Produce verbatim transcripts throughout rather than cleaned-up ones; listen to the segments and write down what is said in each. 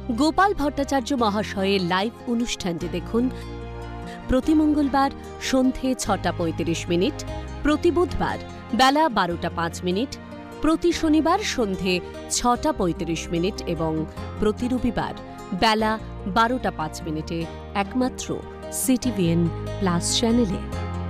গোপাল ভট্টাচার্য মহাশয়ের লাইভ অনুষ্ঠানটি দেখুন প্রতি মঙ্গলবার সন্ধে ছটা পঁয়ত্রিশ মিনিট, প্রতি বুধবার বেলা বারোটা পাঁচ মিনিট, প্রতি শনিবার সন্ধে ছটা পঁয়ত্রিশ মিনিট এবং প্রতি রবিবার বেলা বারোটা পাঁচ মিনিটে একমাত্র সিটিভিএন প্লাস চ্যানেলে।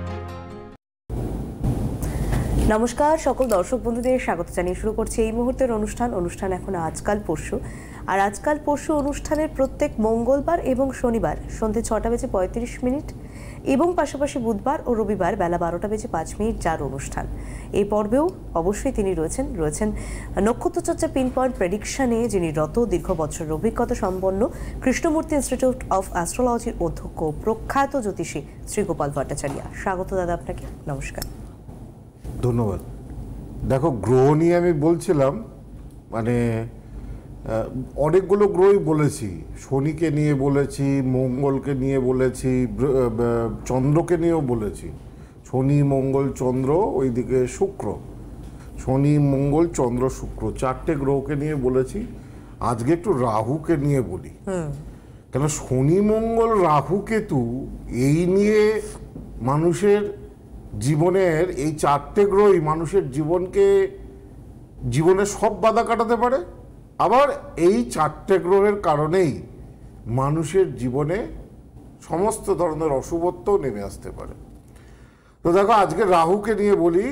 নমস্কার সকল দর্শক বন্ধুদের স্বাগত জানিয়ে শুরু করছি এই মুহূর্তের অনুষ্ঠান অনুষ্ঠান এখন আজকাল পরশু। আর আজকাল পরশু অনুষ্ঠানের প্রত্যেক মঙ্গলবার এবং শনিবার সন্ধ্যে ছটা বেজে পঁয়ত্রিশ মিনিট এবং পাশাপাশি বুধবার ও রবিবার বেলা বারোটা বেজে পাঁচ মিনিট যার অনুষ্ঠান। এই পর্বেও অবশ্যই তিনি রয়েছেন রয়েছেন নক্ষত্রচর্চা পিন পয়েন্ট প্রেডিকশনে যিনি রত দীর্ঘ বছরের অভিজ্ঞতা সম্পন্ন কৃষ্ণমূর্তি ইনস্টিটিউট অফ অ্যাস্ট্রোলজির অধ্যক্ষ প্রখ্যাত জ্যোতিষী শ্রী গোপাল ভট্টাচার্য। স্বাগত দাদা আপনাকে, নমস্কার। ধন্যবাদ। দেখো, গ্রহ নিয়ে আমি বলছিলাম, মানে অনেকগুলো গ্রহই বলেছি, শনিকে নিয়ে বলেছি, মঙ্গলকে নিয়ে বলেছি, চন্দ্রকে নিয়েও বলেছি। শনি, মঙ্গল, চন্দ্র, ওইদিকে শুক্র। শনি, মঙ্গল, চন্দ্র, শুক্র, চারটে গ্রহকে নিয়ে বলেছি। আজকে একটু রাহুকে নিয়ে বলি, কেন শনি, মঙ্গল, রাহু, কেতু এই নিয়ে মানুষের জীবনের, এই চারটে গ্রহই মানুষের জীবনকে, জীবনের সব বাধা কাটাতে পারে। আবার এই চারটে গ্রহের কারণেই মানুষের জীবনে সমস্ত ধরনের অশুভত্ব নেমে আসতে পারে। তো দেখো, আজকে রাহুকে নিয়ে বলি।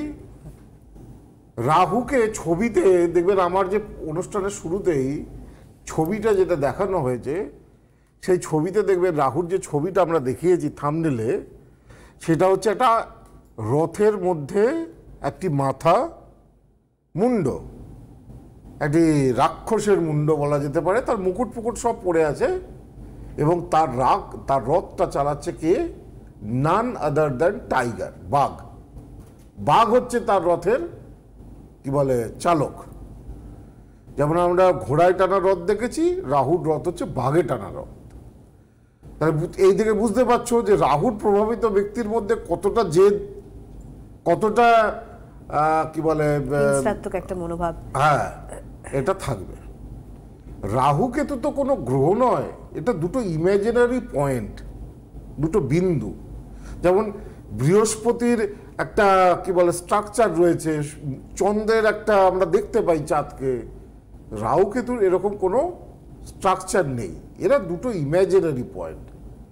রাহুকে ছবিতে দেখবেন, আমার যে অনুষ্ঠানের শুরুতেই ছবিটা যেটা দেখানো হয়েছে, সেই ছবিতে দেখবেন রাহুর যে ছবিটা আমরা দেখিয়েছি থাম্বনেলে, সেটা হচ্ছে একটা রথের মধ্যে একটি মাথা, মুন্ড, একটি রাক্ষসের মুন্ড বলা যেতে পারে, তার মুকুট ফুকুট সব পড়ে আছে এবং তার রাগ তার রথটা চালাচ্ছে কে? নান আদার দ্যান টাইগার, বাঘ। বাঘ হচ্ছে তার রথের কি বলে চালক। যেমন আমরা ঘোড়ায় টানা রথ দেখেছি, রাহুর রথ হচ্ছে বাঘে টানা রথ। তাহলে এই দিকে বুঝতে পারছো যে রাহুর প্রভাবিত ব্যক্তির মধ্যে কতটা জেদ, কতটা কি বলে একটা মনোভাব, হ্যাঁ, এটা থাকবে। রাহু কেতু তো কোনো গ্রহ নয়, এটা দুটো ইমাজিনারি পয়েন্ট, দুটো বিন্দু। যেমন বৃহস্পতির একটা কি বলে স্ট্রাকচার রয়েছে, চন্দ্রের একটা আমরা দেখতে পাই চাঁদকে, রাহু কেতুর এরকম কোনো স্ট্রাকচার নেই, এরা দুটো ইমাজিনারি পয়েন্ট।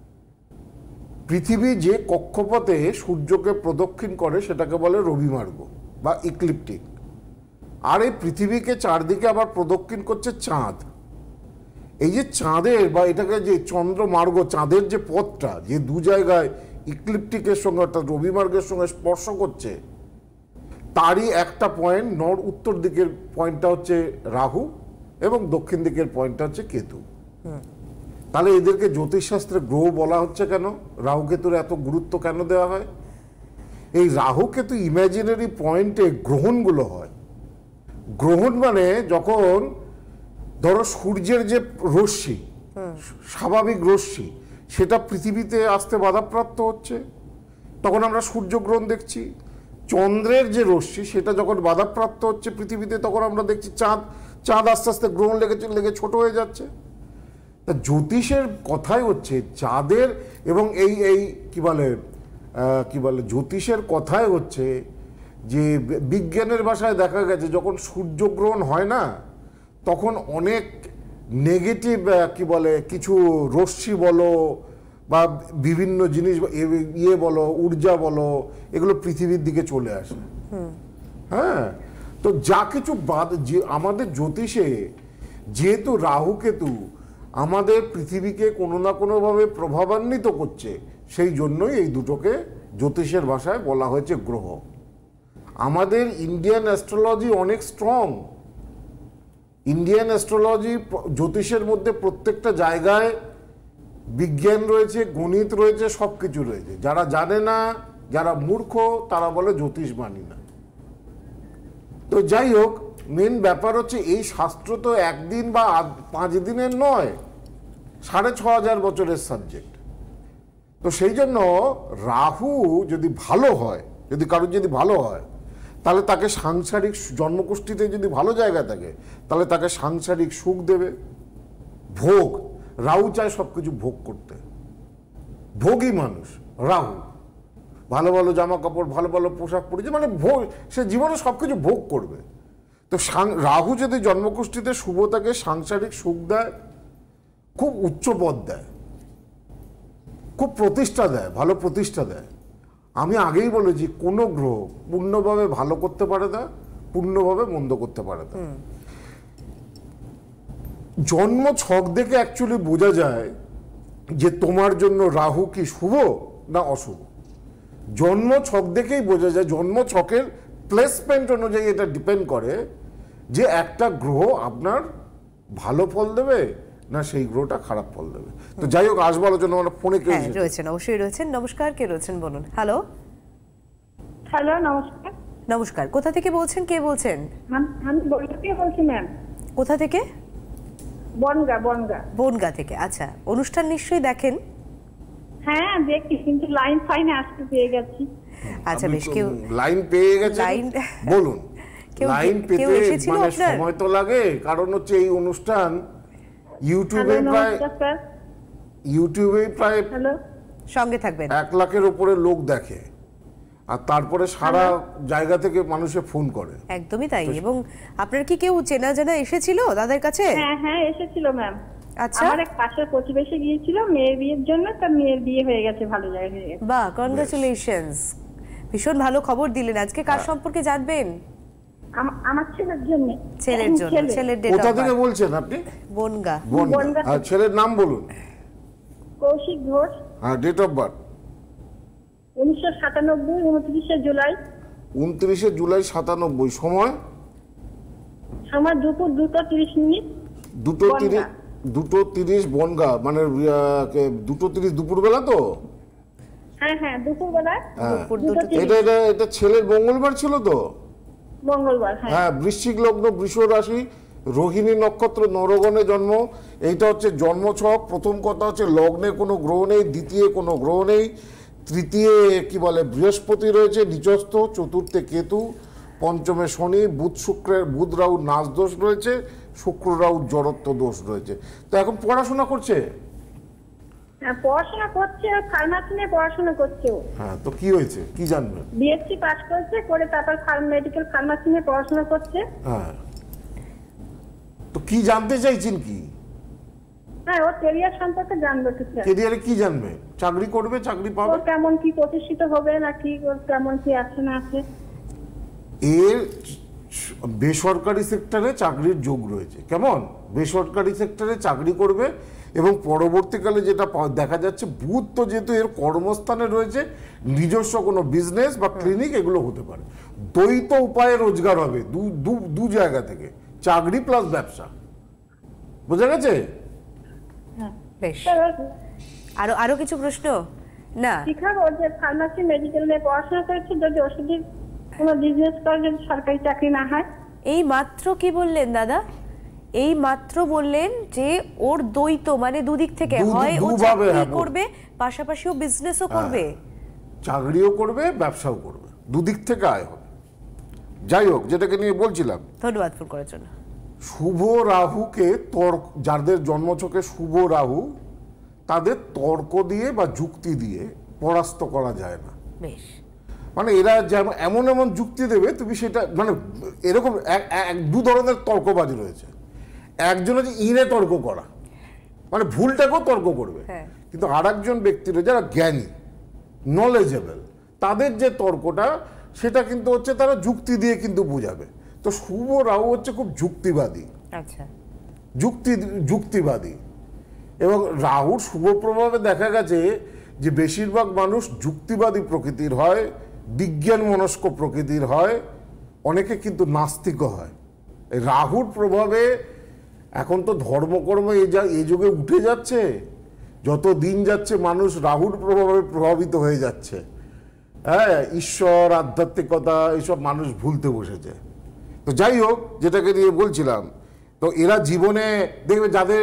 পৃথিবী যে কক্ষপথে সূর্যকে প্রদক্ষিণ করে সেটাকে বলে রবিমার্গ বা ইক্লিপ্টিক। আর এই পৃথিবীকে চারদিকে আবার প্রদক্ষিণ করছে চাঁদ। এই যে চাঁদের বা এটাকে যে চন্দ্রমার্গ, চাঁদের যে পথটা যে দু জায়গায় ইক্লিপ্টিকের সঙ্গে অর্থাৎ রবিমার্গের সঙ্গে স্পর্শ করছে, তারই একটা পয়েন্ট, নর্থ উত্তর দিকের পয়েন্টটা হচ্ছে রাহু এবং দক্ষিণ দিকের পয়েন্টটা হচ্ছে কেতু। তাহলে এদেরকে জ্যোতিষশাস্ত্রে গ্রহ বলা হচ্ছে কেন? রাহু কেতুর এত গুরুত্ব কেন দেওয়া হয়? এই রাহু কেতু ইমাজিনারি পয়েন্টে গ্রহণগুলো হয়। গ্রহণ মানে যখন ধরো সূর্যের যে রশ্মি, স্বাভাবিক রশ্মি, সেটা পৃথিবীতে আসতে বাধাপ্রাপ্ত হচ্ছে, তখন আমরা সূর্যগ্রহণ দেখছি। চন্দ্রের যে রশ্মি, সেটা যখন বাধাপ্রাপ্ত হচ্ছে পৃথিবীতে, তখন আমরা দেখছি চাঁদ চাঁদ আস্তে আস্তে গ্রহণ লেগে লেগে ছোট হয়ে যাচ্ছে। তা জ্যোতিষের কথাই হচ্ছে চাঁদের এবং এই এই কি বলে কি বলে জ্যোতিষের কথাই হচ্ছে যে বিজ্ঞানের ভাষায় দেখা গেছে যখন সূর্যগ্রহণ হয় না, তখন অনেক নেগেটিভ কি বলে কিছু রশ্মি বলো বা বিভিন্ন জিনিস ইয়ে বলো, ঊর্জা বলো, এগুলো পৃথিবীর দিকে চলে আসে। হ্যাঁ, তো যা কিছু বাদ, যে আমাদের জ্যোতিষে যেহেতু রাহু কেতু আমাদের পৃথিবীকে কোনো না কোনোভাবে প্রভাবান্বিত করছে, সেই জন্যই এই দুটোকে জ্যোতিষের ভাষায় বলা হয়েছে গ্রহ। আমাদের ইন্ডিয়ান অ্যাস্ট্রোলজি অনেক স্ট্রং। ইন্ডিয়ান অ্যাস্ট্রোলজি জ্যোতিষের মধ্যে প্রত্যেকটা জায়গায় বিজ্ঞান রয়েছে, গণিত রয়েছে, সব কিছু রয়েছে। যারা জানে না, যারা মূর্খ, তারা বলে জ্যোতিষ মানি না। তো যাই হোক, মেন ব্যাপার হচ্ছে এই শাস্ত্র তো একদিন বা পাঁচ দিনের নয়, সাড়ে ছ হাজার বছরের সাবজেক্ট। তো সেই জন্য রাহু যদি ভালো হয়, যদি কারোর যদি ভালো হয়, তাহলে তাকে সাংসারিক জন্মকুষ্ঠিতে যদি ভালো জায়গা থাকে, তাহলে তাকে সাংসারিক সুখ দেবে, ভোগ, রাহু চায় সবকিছু ভোগ করতে, ভোগী মানুষ রাহু। ভালো ভালো জামা কাপড়, ভালো ভালো পোশাক পরেছে, মানে ভোগ, সে জীবনে সবকিছু ভোগ করবে। তো রাহু যদি জন্মকুষ্ঠিতে শুভ থাকে, সাংসারিক সুখ দেয়, খুব উচ্চ পদ দেয়, খুব প্রতিষ্ঠা দেয়, ভালো প্রতিষ্ঠা দেয়। আমি আগেই বলেছি কোনো গ্রহ পূর্ণভাবে ভালো করতে পারে না, পূর্ণভাবে মন্দ করতে পারে না। জন্ম ছক দেখে অ্যাকচুয়ালি বোঝা যায় যে তোমার জন্য রাহু কি শুভ না অশুভ। জন্ম ছক দেখেই বোঝা যায়, জন্ম ছকের প্লেসমেন্ট অনুযায়ী এটা ডিপেন্ড করে যে একটা গ্রহ আপনার ভালো ফল দেবে না সেই গ্রহটা খারাপ ফল দেবে। তো যাই হোক, আসবো আলোচনা। মানে ফোনে কে রয়েছেন? অবশ্যই রয়েছেন। নমস্কার, কে রয়েছেন বলুন। হ্যালো হ্যালো, নমস্কার। নমস্কার, কোথা থেকে বলছেন? কে বলছেন? আমি বনগা থেকে বলছি ম্যাম। কোথা থেকে? বনগা। বনগা বনগা থেকে। আচ্ছা, অনুষ্ঠান নিশ্চয়ই দেখেন? হ্যাঁ দেখি, কিন্তু লাইন ফাইনে আসতে পেয়ে গেছি। আচ্ছা বেশ। কেউ লাইন পেয়ে গেছে? লাইন বলুন। লাইন পেতে মানে আপনার সময় তো লাগে, কারণ হচ্ছে এই অনুষ্ঠান ইউটিউবে প্রায় ইউটিউবে প্রায় হ্যালো সঙ্গে থাকবেন এক লাখের উপরে লোক দেখে, আর তারপরে সারা জায়গা থেকে মানুষে ফোন করে। একদমই তাই। এবং আপনার কি কেউ চেনা জানা এসেছিল দাদার কাছে? হ্যাঁ হ্যাঁ এসেছিল ম্যাম। আচ্ছা, আমার এক পাশের প্রতিবেশী গিয়েছিল মেয়ের বিয়ের জন্য, তার মেয়ের বিয়ে হয়ে গেছে, ভালো জায়গায় হয়ে গেছে। বাহ, কনগ্রাচুলেশনস, ভীষণ ভালো খবর দিলেন। আজকে কার সম্পর্কে জানবেন? আমার ছেলের জন্য। ছেলের জন্য। ছেলের ডেট কোথা অফ থেকে বার্থ? বলছেন আপনি? বনগা। বনগা। আর ছেলের নাম বলুন। কৌশিক ঘোষ। হ্যাঁ, ডেট অফ বার্থ? উনিশশো সাতানব্বই, উনত্রিশে জুলাই। উনত্রিশে জুলাই সাতানব্বই। সময়? সময় দুপুর দুটো তিরিশ মিনিট। দুটো তিরিশ দুটো তিরিশ বনগা, মানে দুটো তিরিশ দুপুরবেলা তো? হ্যাঁ হ্যাঁ দুপুর বেলায়। এটা এটা এটা ছেলের মঙ্গলবার ছিল তো? মঙ্গলবার। হ্যাঁ, বৃশ্চিক লগ্ন, বৃষ রাশি, রোহিণী নক্ষত্র, নরগণে জন্ম। এইটা হচ্ছে জন্মছক। প্রথম কথা হচ্ছে লগ্নে কোনো গ্রহ নেই, দ্বিতীয় কোনো গ্রহ নেই, তৃতীয় কি বলে বৃহস্পতি রয়েছে নিচস্থ, চতুর্থে কেতু, পঞ্চমে শনি, বুধ শুক্রের বুধ রাহু নাচ দোষ রয়েছে, শুক্র রাহু জড়ত্ব দোষ রয়েছে। তো এখন পড়াশোনা করছে? হ্যাঁ পড়াশোনা করছে, ফার্মাসি নিয়ে পড়াশোনা করছে। হ্যাঁ, তো কি হয়েছে, কি জানবেন? বিএসসি পাস করেছে, করে তারপর মেডিকেল ফার্মাসি নিয়ে পড়াশোনা করছে। হ্যাঁ, তো কি জানতে চাইছেন? কি হ্যাঁ, ও ক্যারিয়ার সম্পর্কে জানবে। ঠিক আছে, ক্যারিয়ারে কি জানবে? চাকরি করবে, চাকরি পাবে, ও কেমন কি প্রতিষ্ঠিত হবে না কি, কেমন কি আছে না আছে। এর বেসরকারি সেক্টরে চাকরির যোগ রয়েছে। কেমন? বেসরকারি সেক্টরে চাকরি করবে, এবং পরবর্তীকালে যেটা দেখা যাচ্ছে, বুধ তো যেহেতু এর কর্মস্থানে রয়েছে, নিজস্ব কোনো বিজনেস বা ক্লিনিক এগুলো হতে পারে। দ্বৈত উপায়ে রোজগার হবে দু দু জায়গা থেকে, চাকরি প্লাস ব্যবসা। বোঝা গেছে? বেশ। আরো আরো কিছু প্রশ্ন? না, শিখাবো যে ফার্মাসি মেডিকেল নিয়ে পড়াশোনা করেছে, যদি ওষুধের কোনো বিজনেস করে, যদি সরকারি চাকরি না হয়। এই মাত্র কি বললেন দাদা? এই মাত্র বললেন যে ওর দ্বৈত, মানে দুদিক থেকে হয় ও চাকরি করবে, পাশাপাশি ও বিজনেসও করবে, চাকরিও করবে, ব্যবসাও করবে, দুদিক থেকে আয় হবে। যাই হোক, যেটাকে নিয়ে বলছিলাম। ধন্যবাদ ফোন করার জন্য। শুভ রাহুকে তর্ক, যাদের জন্মছকে শুভ রাহু, তাদের তর্ক দিয়ে বা যুক্তি দিয়ে পরাস্ত করা যায় না। বেশ। মানে এরা যেমন এমন এমন যুক্তি দেবে, তুমি সেটা মানে এরকম দু ধরনের তর্কবাজি রয়েছে। একজন হচ্ছে ইনে তর্ক করা, মানে ভুলটাকেও তর্ক করবে, কিন্তু আর একজন ব্যক্তি রয়েছে যারা জ্ঞানী, নলেজেবল, তাদের যে তর্কটা সেটা কিন্তু হচ্ছে তারা যুক্তি দিয়ে কিন্তু বোঝাবে। তো শুভ রাহু হচ্ছে খুব যুক্তিবাদী। আচ্ছা, যুক্তি যুক্তিবাদী এবং রাহুর শুভ প্রভাবে দেখা গেছে যে বেশিরভাগ মানুষ যুক্তিবাদী প্রকৃতির হয়, বিজ্ঞান মনস্ক প্রকৃতির হয়, অনেকে কিন্তু নাস্তিকও হয়। এই রাহুর প্রভাবে এখন তো ধর্মকর্ম এই যা এই যুগে উঠে যাচ্ছে, যত দিন যাচ্ছে মানুষ রাহুর প্রভাবে প্রভাবিত হয়ে যাচ্ছে। হ্যাঁ, ঈশ্বর, আধ্যাত্মিকতা এইসব মানুষ ভুলতে বসেছে। তো যাই হোক, যেটাকে নিয়ে বলছিলাম, তো এরা জীবনে দেখবে যাদের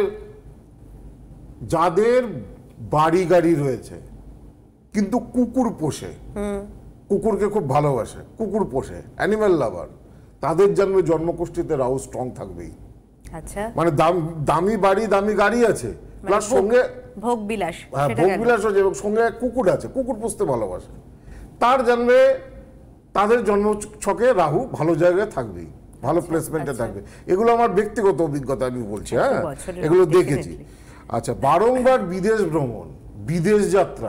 যাদের বাড়ি গাড়ি রয়েছে কিন্তু কুকুর পোষে, কুকুরকে খুব ভালোবাসে, কুকুর পোষে, অ্যানিম্যাল লাভার, তাদের জন্মে জন্মকুষ্ঠিতে রাহু স্ট্রং থাকবেই। আচ্ছা, মানে দাম- দামি বাড়ি দামি গাড়ি আছে, প্লাস ভোগ- সঙ্গে ভোগ বিলাস, হ্যাঁ সেটা ভোগ গেল। বিলাস আছে এবং সঙ্গে এক কুকুর আছে, কুকুর পুষতে ভালোবাসে। তার জানবে তাদের জন্ম ছকে রাহু ভালো জায়গায় থাকবেই, ভালো প্লেসমেন্টে থাকবে। এগুলো আমার ব্যক্তিগত অভিজ্ঞতা, আমি বলছি, হ্যাঁ বছরের এগুলো definitely। দেখেছি। আচ্ছা, বারংবার বিদেশ ভ্রমণ, বিদেশ যাত্রা,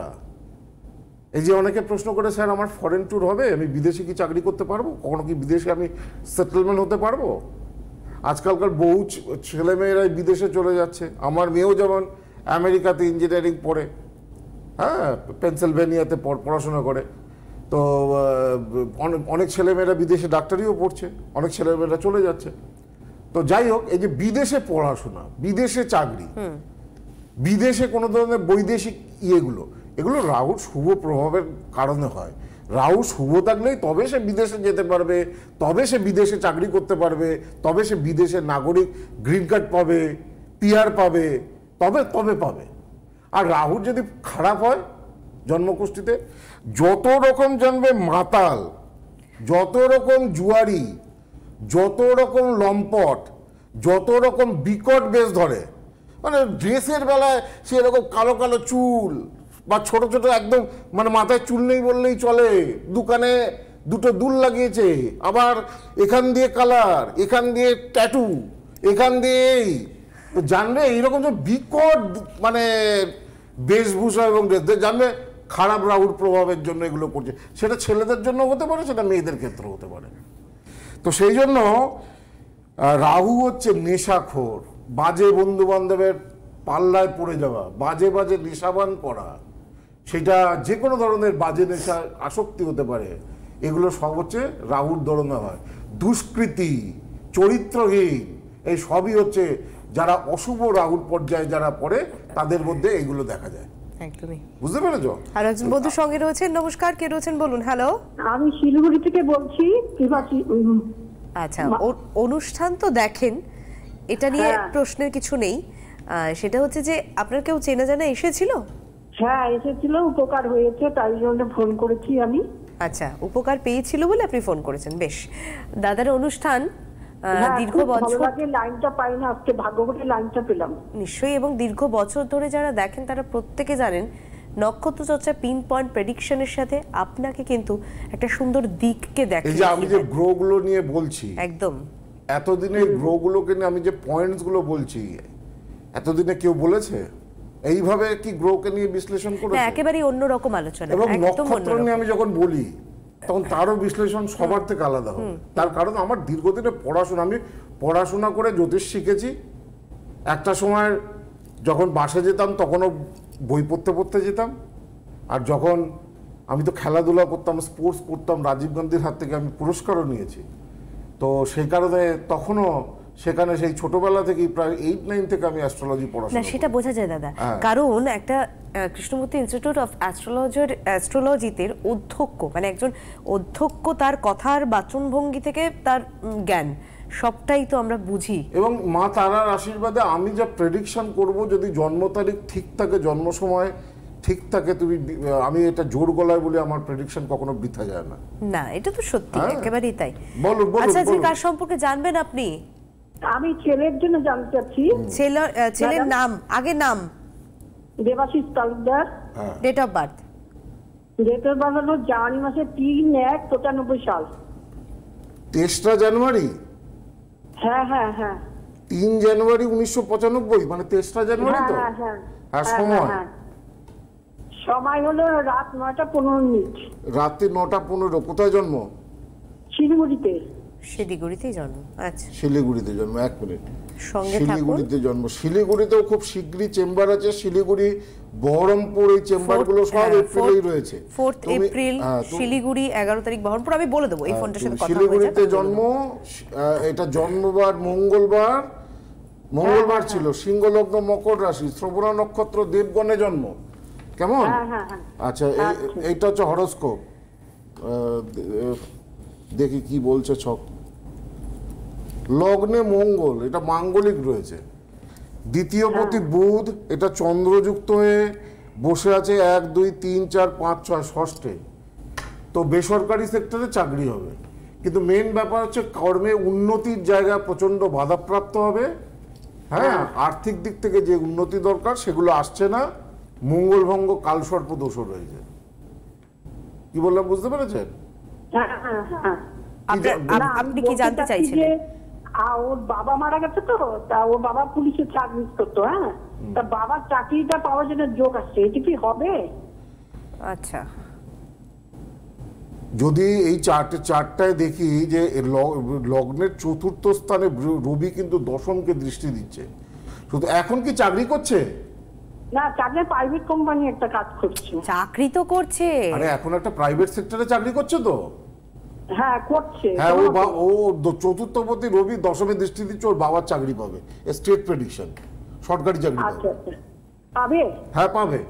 এই যে অনেকে প্রশ্ন করে স্যার আমার ফরেন ট্যুর হবে, আমি বিদেশে কি চাকরি করতে পারবো, কখনো কি বিদেশে আমি সেটেলমেন্ট হতে পারবো? আজকালকার বহু ছ- ছেলেমেয়েরাই বিদেশে চলে যাচ্ছে। আমার মেয়েও যেমন আমেরিকাতে ইঞ্জিনিয়ারিং পড়ে, হ্যাঁ পেনসিলভেনিয়াতে পড়- পড়াশোনা করে। তো আহ, অনেক অনেক ছেলেমেয়েরা বিদেশে ডাক্তারিও পড়ছে, অনেক ছেলেমেয়েরা চলে যাচ্ছে। তো যাই হোক, এই যে বিদেশে পড়াশোনা, বিদেশে চাকরি, বিদেশে কোনো ধরনের বৈদেশিক ইয়েগুলো, এগুলো রাহুর শুভ প্রভাবের কারণে হয়। রাহু শুভ থাকলেই তবে সে বিদেশে যেতে পারবে, তবে সে বিদেশে চাকরি করতে পারবে, তবে সে বিদেশের নাগরিক গ্রিন কার্ড পাবে, পিআর পাবে, তবে তবে পাবে। আর রাহুর যদি খারাপ হয় জন্মকুষ্ঠিতে, যত রকম জন্মে মাতাল, যত রকম জুয়ারি, যত রকম লম্পট, যত রকম বিকট বেশ ধরে, মানে ড্রেসের বেলায় সে এরকম কালো কালো চুল বা ছোট ছোট একদম, মানে মাথায় চুল নেই বললেই চলে, দোকানে দুটো দুল লাগিয়েছে, আবার এখান দিয়ে কালার, এখান দিয়ে ট্যাটু, এখান দিয়ে এই, তো জানবে এইরকম যে বিকট মানে বেশভূষা এবং ড্রেস, জানবে খারাপ রাহুর প্রভাবের জন্য এগুলো করছে। সেটা ছেলেদের জন্য হতে পারে, সেটা মেয়েদের ক্ষেত্রে হতে পারে। তো সেই জন্য আহ, রাহু হচ্ছে নেশাখোর, বাজে বন্ধু বান্ধবের পাল্লায় পড়ে যাওয়া, বাজে বাজে নেশাবান করা, সেটা যে কোনো ধরনের বাজে নেশা আসক্তি হতে পারে। এগুলো সব হচ্ছে রাহুর দরনে হয়। দুষ্কৃতি, চরিত্রহীন, এই সবই হচ্ছে যারা অশুভ রাহুর পর্যায়ে যারা পড়ে তাদের মধ্যে এগুলো দেখা যায়। একদমই। বুঝতে পেরেছো? আর একজন বন্ধু সঙ্গে রয়েছেন, নমস্কার, কে রয়েছেন বলুন। হ্যালো। আমি শিলিগুড়ি থেকে বলছি। ত্রিবাসী, উম, আচ্ছা, ও- অনুষ্ঠান তো দেখেন, এটা নিয়ে হ্যাঁ। প্রশ্নের কিছু নেই। আহ, সেটা হচ্ছে যে আপনার কেউ চেনা জানা এসেছিল? হ্যাঁ এসেছিল, উপকার হয়েছে, তাই জন্য ফোন করেছি আমি। আচ্ছা, উপকার পেয়েছিল বলে আপনি ফোন করেছেন, বেশ। দাদার অনুষ্ঠান আহ, হ্যাঁ, দীর্ঘ খুব ভালো বছর, লাগে, লাইনটা পাই না, আজকে ভাগ্য করে লাইনটা পেলাম। নিশ্চয়ই, এবং দীর্ঘ বছর ধরে যারা দেখেন তারা প্রত্যেকে জানেন নক্ষত্র চর্চা পিন পয়েন্ট প্রেডিকশনের সাথে আপনাকে কিন্তু একটা সুন্দর দিককে এই দেখে যে আমি যে গ্রহগুলো নিয়ে বলছি, একদম। এতদিনে গ্রহগুলোকে নিয়ে আমি যে পয়েন্টস গুলো বলছি, এতদিনে কেউ বলেছে এইভাবে কি গ্রহকে নিয়ে বিশ্লেষণ না, করেছে? একেবারেই অন্যরকম আলোচনা, এবং একদম নক্ষত্র অন্যরকম। নিয়ে আমি যখন বলি তখন তারও বিশ্লেষণ সবার থেকে আলাদা হবে। তার কারণ আমার দীর্ঘদিনের পড়াশোনা, আমি পড়াশোনা করে জ্যোতিষ শিখেছি। একটা সময় যখন বাসে যেতাম তখনও বই পড়তে পড়তে যেতাম, আর যখন আমি তো খেলাধুলা করতাম, স্পোর্টস করতাম, রাজীব গান্ধীর হাত থেকে আমি পুরস্কারও নিয়েছি। তো সেই কারণে তখনও সেখানে সেই ছোটবেলা থেকেই প্রায় এইট নাইন থেকে আমি অ্যাস্ট্রোলজি না, পড়াশোনা সেটা করি। বোঝা যায় দাদা, হ্যাঁ। কারণ একটা আহ, কৃষ্ণমূর্তি ইনস্টিটিউট অফ অ্যাস্ট্রোলজার অ্যাস্ট্রোলজিতে অধ্যক্ষ, মানে একজন অধ্যক্ষ, তার কথার বাচনভঙ্গি থেকে তার উম, জ্ঞান সবটাই তো আমরা বুঝি। এবং মা তারার আশীর্বাদে আমি যা প্রেডিকশন করব, যদি জন্ম তারিখ ঠিক থাকে, জন্ম সময় ঠিক থাকে, তুমি আমি এটা জোর গলায় বলে আমার প্রেডিকশন কখনো বৃথা যায় না। না, এটা তো সত্যি, হ্যাঁ। একেবারেই তাই। বলুন, বলুন, আচ্ছা, আজকে বলুন। কার সম্পর্কে জানবেন আপনি? আমি ছেলের জন্য জানতে চাচ্ছি। ছেলে আহ, ছেলের ম্যাডাম? নাম, আগে নাম, দেবাশিস তালুকদার। হ্যাঁ, ডেট অফ বার্থ। ডেটের বার হলো জানুয়ারি মাসে তিন এক পঁচানব্বই সাল। তেসরা জানুয়ারি, হ্যাঁ হ্যাঁ হ্যাঁ তিন জানুয়ারি উনিশশো পঁচানব্বই, মানে তেসরা জানুয়ারি হ্যাঁ তো। হ্যাঁ হ্যাঁ আর হ্যাঁ, সময়? হ্যাঁ, হ্যাঁ। সময় হলো রাত নয়টা পনেরো মিনিট। রাত্রি নটা পনেরো। কোথায় জন্ম? শিলিগুড়িতে। শিলিগুড়িতেই জন্ম। আচ্ছা, শিলিগুড়িতে জন্ম। এক মিনিট, সঙ্গে থাকুন। শিলিগুড়িতে জন্ম। শিলিগুড়িতেও খুব শীঘ্রই চেম্বার আছে, শিলিগুড়ি, বহরমপুর, এই চেম্বারগুলো সব এপ্রিলেই রয়েছে। ফোর্থ তুমি- এপ্রিল হ্যাঁ, তুমি- শিলিগুড়ি, এগারো তারিখ বহরমপুর। আমি বলে দেবো এই হ্যাঁ, ফোনটার সাথে তুমি কথা হয়ে শিলিগুড়িতে যাক। জন্ম। আহ, এটা জন্মবার মঙ্গলবার, মঙ্গলবার ছিল, সিংহলগ্ন, মকর রাশি, শ্রবণা নক্ষত্র, দেবগণে জন্ম। কেমন? হ্যাঁ হ্যাঁ হ্যাঁ আচ্ছা, এই- এইটা হচ্ছে হরোস্কোপ। দেখি কি বলছে ছক। লগ্নে মঙ্গল, এটা মাঙ্গলিক রয়েছে। দ্বিতীয় পতি বুধ, এটা চন্দ্রযুক্ত হয়ে বসে আছে এক দুই তিন চার পাঁচ ছয় ষষ্ঠে। তো বেসরকারি সেক্টরে চাকরি হবে, কিন্তু মেন ব্যাপার হচ্ছে কর্মে উন্নতির জায়গা প্রচণ্ড বাধাপ্রাপ্ত হবে। হ্যাঁ, আর্থিক দিক থেকে যে উন্নতি দরকার সেগুলো আসছে না, মঙ্গলভঙ্গ কালসর্প দোষও রয়েছে। কি বললাম বুঝতে পেরেছেন? হ্যাঁ হ্যাঁ হ্যাঁ আপনার- কি- আপ- আপনি কি জানতে চাইছিলেন? ওর বাবা মারা গেছে তো, তা ওর বাবা পুলিশে চাকরি করতো। হ্যাঁ, তা বাবার চাকরিটা পাওয়ার জন্য যোগ আসছে, এটি কি হবে? আচ্ছা, যদি এই চারটে চারটায় দেখি যে ল- লগ্নের চতুর্থ স্থানে র- রবি কিন্তু দশমকে দৃষ্টি দিচ্ছে, শুধু এখন কি চাকরি করছে? না, চাকরি প্রাইভেট কোম্পানি একটা কাজ করছে। চাকরি তো করছে। আরে এখন একটা প্রাইভেট সেক্টরে চাকরি করছে তো। হ্যাঁ করছে। হ্যাঁ, ও বা- ও দ- চতুর্থপতি রবি দশমে দৃষ্টি দিচ্ছে, ওর বাবার চাকরি পাবে, স্টেট প্রেডিকশন, সরকারি চাকরি আচ্ছা পাবে। আচ্ছা, পাবে? হ্যাঁ পাবে।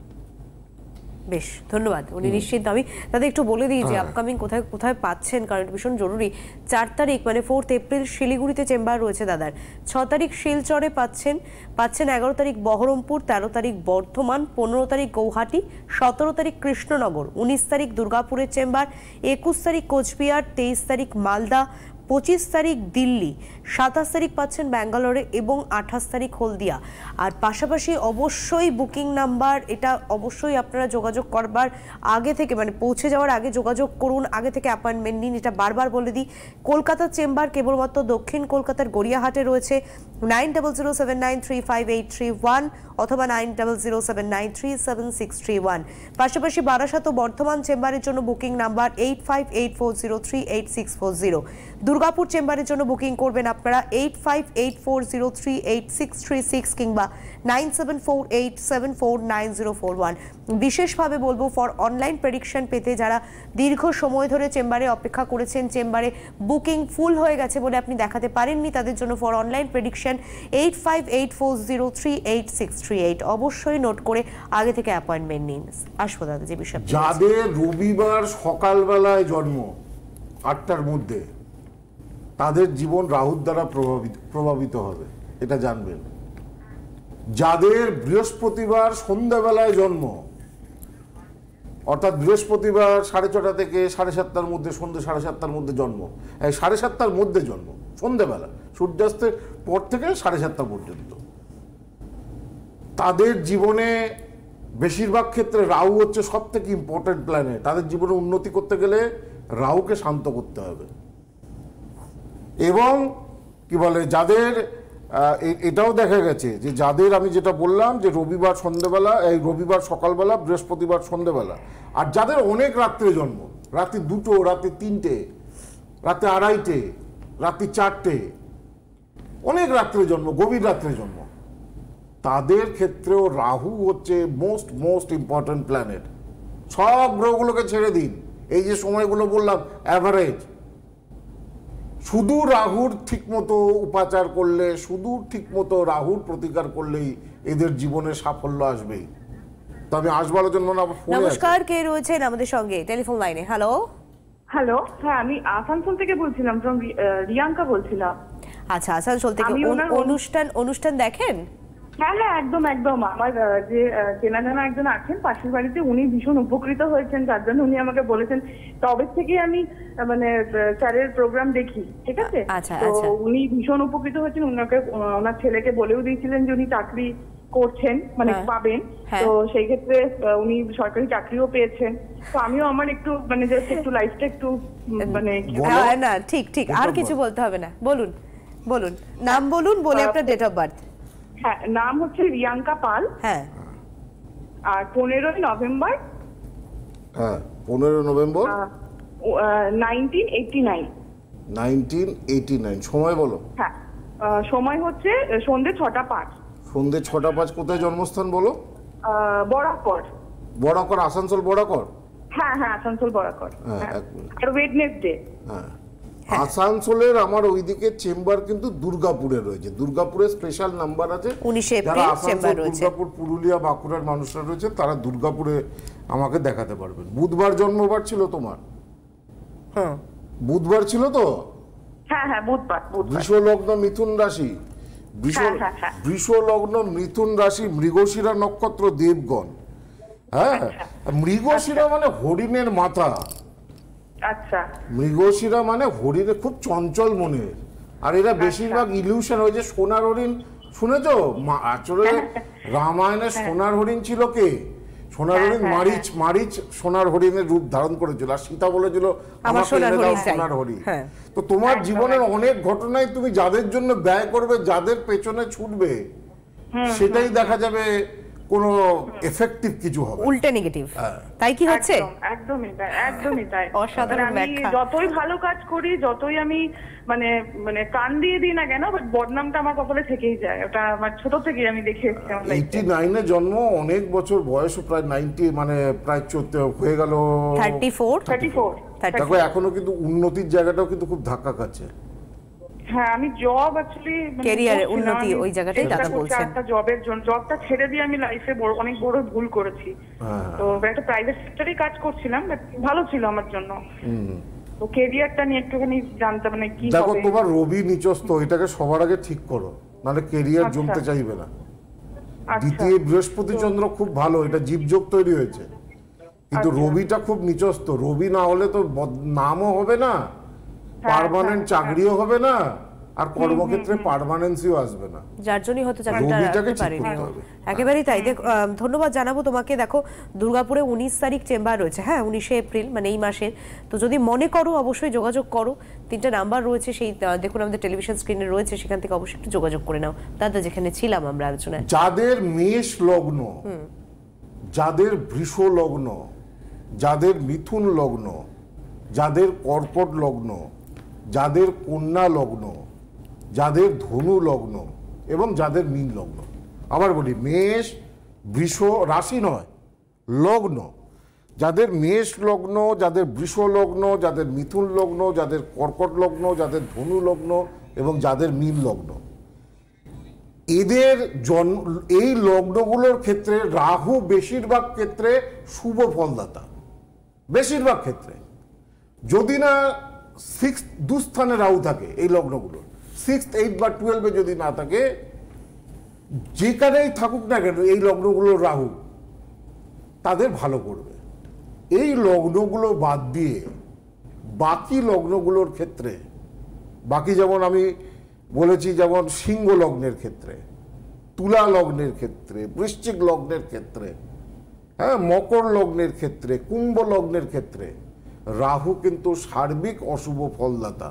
বেশ, ধন্যবাদ। উনি নিশ্চিন্ত। আমি তাদের একটু বলে দিই যে আপকামিং কোথায় কোথায় পাচ্ছেন, কারণ এটা ভীষণ জরুরি। চার তারিখ মানে ফোর্থ এপ্রিল শিলিগুড়িতে চেম্বার রয়েছে দাদার। ছ তারিখ শিলচরে পাচ্ছেন পাচ্ছেন এগারো তারিখ বহরমপুর, তেরো তারিখ বর্ধমান, পনেরো তারিখ গৌহাটি, সতেরো তারিখ কৃষ্ণনগর, উনিশ তারিখ দুর্গাপুরের চেম্বার, একুশ তারিখ কোচবিহার, তেইশ তারিখ মালদা, পঁচিশ তারিখ দিল্লি, সাতাশ তারিখ পাচ্ছেন ব্যাঙ্গালোরে এবং আঠাশ তারিখ হলদিয়া। আর পাশাপাশি অবশ্যই বুকিং নাম্বার, এটা অবশ্যই আপনারা যোগাযোগ করবার আগে থেকে মানে পৌঁছে যাওয়ার আগে যোগাযোগ করুন, আগে থেকে অ্যাপয়েন্টমেন্ট নিন। এটা বারবার বলে দিই, কলকাতার চেম্বার কেবলমাত্র দক্ষিণ কলকাতার গড়িয়াহাটে রয়েছে। Nine double zero seven nine three five eight three one অথবা nine double zero seven nine three seven six three one. পাশাপাশি বারাসাত ও বর্ধমান চেম্বারের জন্য booking number eight five eight four zero three eight six four zero. Durgapur চেম্বারের জন্য booking করবেন আপনারা eight five eight four zero three eight six three six কিংবা nine seven four eight seven four nine zero four one. বিশেষভাবে বলবো, for online prediction পেতে যারা দীর্ঘ সময় ধরে চেম্বারে অপেক্ষা করেছেন, চেম্বারে বুকিং ফুল হয়ে গেছে বলে আপনি দেখাতে পারেননি, তাদের জন্য for online prediction eight five eight four zero three eight six three eight. অবশ্যই নোট করে আগে থেকে অ্যাপয়েন্টমেন্ট নিন। আসবো দাদা যে বিষয় যাদের রবিবার সকালবেলায় জন্ম আটটার মধ্যে, তাদের জীবন রাহুর দ্বারা প্রভাবিত প্রভাবিত হবে, এটা জানবেন। যাদের বৃহস্পতিবার সন্ধ্যাবেলায় জন্ম, অর্থাৎ বৃহস্পতিবার সাড়ে ছটা থেকে সাড়ে সাতটার মধ্যে, সন্ধ্যে সাড়ে সাতটার মধ্যে জন্ম, এই সাড়ে সাতটার মধ্যে জন্ম, সন্ধ্যাবেলা সূর্যাস্তের পর থেকে সাড়ে সাতটা পর্যন্ত, তাদের জীবনে বেশিরভাগ ক্ষেত্রে রাহু হচ্ছে সব থেকে ইম্পর্টেন্ট প্ল্যানেট। তাদের জীবনে উন্নতি করতে গেলে রাহুকে শান্ত করতে হবে। এবং কি বলে, যাদের এটাও দেখা গেছে যে যাদের আমি যেটা বললাম যে রবিবার সন্ধ্যেবেলা, এই রবিবার সকালবেলা, বৃহস্পতিবার সন্ধ্যেবেলা, আর যাদের অনেক রাত্রে জন্ম, রাত্রি দুটো, রাত্রি তিনটে, রাত্রি আড়াইটে, রাত্রি চারটে, অনেক রাত্রে জন্ম, গভীর রাত্রে জন্ম, তাদের ক্ষেত্রেও রাহু হচ্ছে মোস্ট মোস্ট ইম্পর্টেন্ট প্ল্যানেট। সব গ্রহগুলোকে ছেড়ে দিন, এই যে সময়গুলো বললাম অ্যাভারেজ, শুধু রাহুর ঠিকমতো উপাচার করলে, শুধু ঠিকমতো রাহুর প্রতিকার করলেই এদের জীবনে সাফল্য আসবেই। তবে আসবার জন্য না, ফোনে আছে। নমস্কার, কে রয়েছেন আমাদের সঙ্গে টেলিফোন লাইনে? হ্যালো হ্যালো, হ্যাঁ আমি আসানসোল থেকে বলছিলাম, ফ্রম রিয়াঙ্কা বলছিলাম। আচ্ছা, আসানসোল থেকে। আমি অনু- ওনার- অনুষ্ঠান অনুষ্ঠান দেখেন? হ্যাঁ হ্যাঁ, একদম একদম। আমার আহ, যে আহ, চেনা জানা একজন আছেন পাশের বাড়িতে, উনি ভীষণ উপকৃত হয়েছেন, তার জন্য উনি আমাকে বলেছেন। তবে থেকে আমি আহ, মানে আহ, স্যারের প্রোগ্রাম দেখি, ঠিক আছে? আচ্ছা, তো আচ্ছা। উনি ভীষণ উপকৃত হয়েছেন। উনাকে আহ, ওনার ছেলেকে বলেও দিয়েছিলেন যে উনি চাকরি করছেন, মানে হ্যাঁ, পাবেন। হ্যাঁ। তো সেই ক্ষেত্রে আহ, উনি সরকারি চাকরিও পেয়েছেন। তো আমিও আমার একটু মানে জাস্ট একটু লাইফটা একটু উম, মানে কি- বলো। হ্যাঁ, না ঠিক ঠিক, আর Date of কিছু birth। বলতে হবে না। বলুন বলুন, নাম বলুন, বলে আপনার ডেট অফ বার্থ। হ্যাঁ, নাম হচ্ছে রিয়াঙ্কা পাল, হ্যাঁ, আর পনেরোই নভেম্বর হ্যাঁ, পনেরো November nineteen eighty nine. Nineteen eighty nine. সময় বলো। হ্যাঁ, আহ, সময় হচ্ছে আহ, সন্ধ্যে ছটা পাঁচ। সন্ধ্যে ছটা পাঁচ। কোথায় জন্মস্থান বলো? আহ, বরাকর। বরাকর, আসানসোল বরাকর। হ্যাঁ হ্যাঁ, আসানসোল বরাকর। হ্যাঁ, হ্যাঁ। এক মিনিট। আর ওয়েডনেসডে। হ্যাঁ, আসানসোলের আমার ওইদিকে চেম্বার কিন্তু দুর্গাপুরে রয়েছে। দুর্গাপুরে স্পেশাল নাম্বার আছে। উনিশে যারা এপ্রিল আসানসোল, চেম্বার রয়েছে। দুর্গাপুর, পুরুলিয়া, বাঁকুড়ার মানুষরা রয়েছে, তারা দুর্গাপুরে আমাকে দেখাতে পারবেন। বুধবার জন্মবার ছিল তোমার? হ্যাঁ, বুধবার ছিল তো? হ্যাঁ হ্যাঁ, বুধবার বুধবার। বৃষ লগ্ন, মিথুন রাশি। বৃষ হ্যাঁ, হ্যাঁ, হ্যাঁ। বৃষ লগ্ন, মিথুন রাশি, মৃগশিরা নক্ষত্র, দেবগণ। হ্যাঁ, মৃগশিরা মানে হরিণের মাথা। আচ্ছা মৃগশিরা মানে হরিণের খুব চঞ্চল মনের, আর এরা বেশিরভাগ ইলিউশন হয়েছে। সোনার হরিণ শুনেছো? আসলে রামায়ণে সোনার হরিণ ছিল কে? সোনার হরিণ মারিচ, মারিচ সোনার হরিণের রূপ ধারণ করেছিল, আর সীতা বলেছিল আমার সোনার হরিণ। তো তোমার জীবনের অনেক ঘটনায় তুমি যাদের জন্য ব্যয় করবে, যাদের পেছনে ছুটবে, সেটাই দেখা যাবে কোনো এফেক্টিভ কিছু হবে, উল্টে নেগেটিভ। তাই কি হচ্ছে? একদমই তাই, একদমই তাই। অসাধারণ ব্যাখ্যা। যতই ভালো কাজ করি, যতই আমি মানে মানে কান দিয়ে দিই না কেন, বাট বদনামটা আমার কপালে থেকেই যায়। ওটা আমার ছোট থেকেই আমি দেখে এসেছি। এইটি নাইনে জন্ম, অনেক বছর বয়স, প্রায় নাইনটি, মানে প্রায় চোদ্দ হয়ে গেল, থার্টি ফোর থার্টি ফোর। দেখো এখনো কিন্তু উন্নতির জায়গাটাও কিন্তু খুব ধাক্কা খাচ্ছে। হ্যাঁ, আমি জব অ্যাকচুয়ালি ক্যারিয়ারে উন্নতি ওই জায়গাটাই দাদা বলছেন। একটা জবের জন্য, জবটা ছেড়ে দিয়ে আমি লাইফে বড় অনেক বড় ভুল করেছি। তো একটা প্রাইভেট সেক্টরে কাজ করছিলাম, বাট ভালো ছিল আমার জন্য। তো ক্যারিয়ারটা নিয়ে একটুখানি জানতে, মানে কি হবে। দেখো তোমার রবি নিচস্থ, এটাকে সবার আগে ঠিক করো, নাহলে ক্যারিয়ার জমতে চাইবে না। দ্বিতীয় বৃহস্পতি চন্দ্র খুব ভালো, এটা জীবযোগ তৈরি হয়েছে, কিন্তু রবিটা খুব নিচস্থ। রবি না হলে তো নামও হবে না, পার্মানেন্ট চাকরিও হবে না, আর কর্মক্ষেত্রে পার্মানেন্সিও আসবে না, যার জন্যই হয়তো চাকরিটা রাখতে পারিনি। একেবারেই তাই। ধন্যবাদ জানাবো তোমাকে। দেখো দুর্গাপুরে উনিশ তারিখ চেম্বার রয়েছে, হ্যাঁ উনিশে এপ্রিল, মানে এই মাসের। তো যদি মনে করো অবশ্যই যোগাযোগ করো। তিনটা নাম্বার রয়েছে, সেই দেখুন আমাদের টেলিভিশন স্ক্রিনে রয়েছে, সেখান থেকে অবশ্যই একটু যোগাযোগ করে নাও। দাদা যেখানে ছিলাম আমরা আলোচনায়, যাদের মেষ লগ্ন, যাদের বৃষ লগ্ন, যাদের মিথুন লগ্ন, যাদের কর্কট লগ্ন, যাদের কন্যা লগ্ন, যাদের ধনু লগ্ন এবং যাদের মীন লগ্ন, আবার বলি মেষ বৃষ রাশি নয়, লগ্ন, যাদের মেষ লগ্ন, যাদের বৃষ লগ্ন, যাদের মিথুন লগ্ন, যাদের কর্কট লগ্ন, যাদের ধনু লগ্ন এবং যাদের মীন লগ্ন, এদের জন্ম, এই লগ্নগুলোর ক্ষেত্রে রাহু বেশিরভাগ ক্ষেত্রে শুভ ফলদাতা, বেশিরভাগ ক্ষেত্রে। যদি না সিক্স দুস্থানে রাহু থাকে এই লগ্নগুলো, সিক্স এইট বা টুয়েলভে যদি না থাকে, যেখানেই থাকুক না কেন এই লগ্নগুলোর রাহু তাদের ভালো করবে। এই লগ্নগুলো বাদ দিয়ে বাকি লগ্নগুলোর ক্ষেত্রে, বাকি যেমন আমি বলেছি, যেমন সিংহ লগ্নের ক্ষেত্রে, তুলা লগ্নের ক্ষেত্রে, বৃশ্চিক লগ্নের ক্ষেত্রে, হ্যাঁ মকর লগ্নের ক্ষেত্রে, কুম্ভ লগ্নের ক্ষেত্রে রাহু কিন্তু সার্বিক অশুভ ফলদাতা।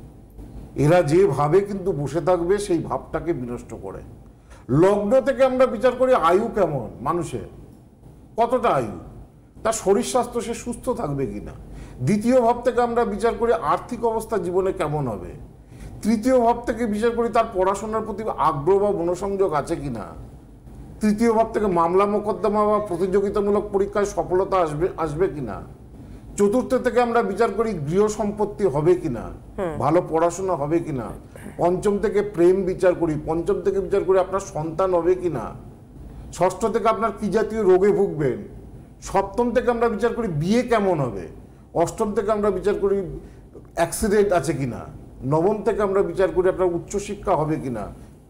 এরা যেভাবে কিন্তু বসে থাকবে সেই ভাবটাকে বিনষ্ট করে। লগ্ন থেকে আমরা বিচার করি আয়ু কেমন মানুষের, কতটা আয়ু, তার শরীর স্বাস্থ্য, সে সুস্থ থাকবে কিনা। দ্বিতীয় ভাব থেকে আমরা বিচার করি আর্থিক অবস্থা জীবনে কেমন হবে। তৃতীয় ভাব থেকে বিচার করি তার পড়াশোনার প্রতি আগ্রহ বা মনোসংযোগ আছে কিনা। তৃতীয় ভাব থেকে মামলা মোকদ্দমা বা প্রতিযোগিতামূলক পরীক্ষায় সফলতা আসবে আসবে কিনা। চতুর্থ থেকে আমরা বিচার করি গৃহ সম্পত্তি হবে কিনা, ভালো পড়াশোনা হবে কিনা। পঞ্চম থেকে প্রেম বিচার করি, পঞ্চম থেকে বিচার করি আপনার সন্তান হবে কিনা। ষষ্ঠ থেকে আপনার কি জাতীয় রোগে ভুগবেন। সপ্তম থেকে আমরা বিচার করি বিয়ে কেমন হবে। অষ্টম থেকে আমরা বিচার করি অ্যাক্সিডেন্ট আছে কিনা। নবম থেকে আমরা বিচার করি আপনার উচ্চশিক্ষা হবে কিনা।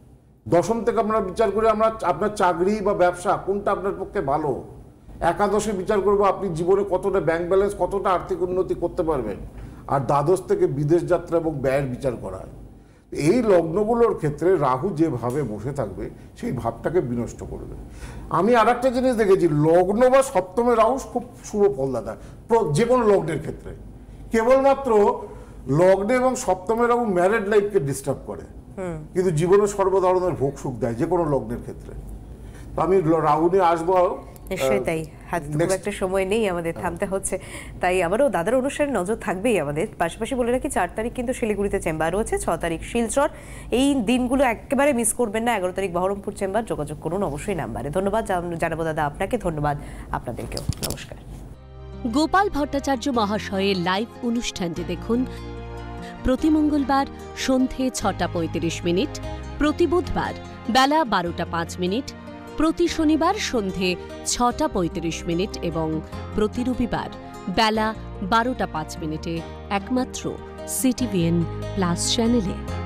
দশম থেকে আমরা বিচার করি আমরা আপনার চাকরি বা ব্যবসা কোনটা আপনার পক্ষে ভালো। একাদশে বিচার করবো আপনি জীবনে কতটা ব্যাংক ব্যালেন্স, কতটা আর্থিক উন্নতি করতে পারবেন। আর দ্বাদশ থেকে বিদেশ যাত্রা এবং ব্যয়ের বিচার করা হয়। এই লগ্নগুলোর ক্ষেত্রে রাহু যেভাবে বসে থাকবে সেই ভাবটাকে বিনষ্ট করবে। আমি আর একটা জিনিস দেখেছি, লগ্ন বা সপ্তমে রাহু খুব শুভ ফলদাতা যে কোনো লগ্নের ক্ষেত্রে। কেবলমাত্র লগ্নে এবং সপ্তমে রাহু ম্যারেড লাইফকে ডিস্টার্ব করে, কিন্তু জীবনে সর্বধরনের ভোগ সুখ দেয় যে কোনো লগ্নের ক্ষেত্রে। তো আমি রাহু নিয়ে আসবো। নিশ্চয়ই তাই, হাতে খুব একটা সময় নেই, আমাদের থামতে হচ্ছে। তাই আবারও দাদার অনুষ্ঠানে নজর থাকবেই আমাদের। পাশাপাশি বলে রাখি চার তারিখ কিন্তু শিলিগুড়িতে চেম্বার রয়েছে, ছ তারিখ শিলচর। এই দিনগুলো একেবারে মিস করবেন না। এগারো তারিখ বহরমপুর চেম্বার, যোগাযোগ করুন অবশ্যই নাম্বারে। ধন্যবাদ জানাবো দাদা আপনাকে, ধন্যবাদ আপনাদেরকেও, নমস্কার। গোপাল ভট্টাচার্য মহাশয়ের লাইভ অনুষ্ঠানটি দেখুন প্রতি মঙ্গলবার সন্ধে ছটা পঁয়ত্রিশ মিনিট, প্রতি বুধবার বেলা বারোটা পাঁচ মিনিট, প্রতি শনিবার সন্ধে ছটা পঁয়ত্রিশ মিনিট এবং প্রতি রবিবার বেলা বারোটা পাঁচ মিনিটে একমাত্র সিটিভিএন প্লাস চ্যানেলে।